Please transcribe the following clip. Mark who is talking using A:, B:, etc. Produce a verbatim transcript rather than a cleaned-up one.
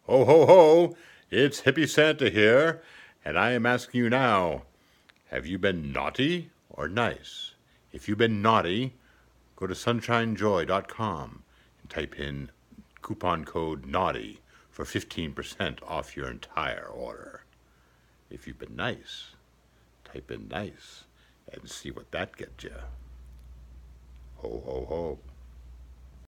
A: Ho, ho, ho! It's Hippie Santa here, and I am asking you now, have you been naughty or nice? If you've been naughty, go to sunshine joy dot com and type in coupon code NAUGHTY for fifteen percent off your entire order. If you've been nice, type in nice and see what that gets you. Ho, ho, ho.